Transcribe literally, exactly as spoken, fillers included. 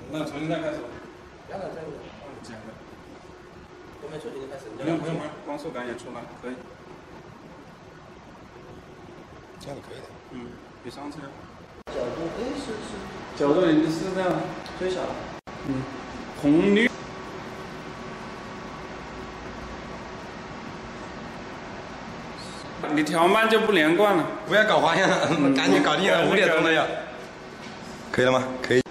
那重新再开始吧。 不要了，这样子。 这样的。 后面重新开始。 不用不用不用，光速感也出来，可以。 这样可以的。 嗯，别上车。 角度，哎，是是。 角度你是这样。 最小。 嗯。红绿。 你调慢就不连贯了， 不要搞花样了，赶紧搞定了，五点钟了要。可以了吗？可以。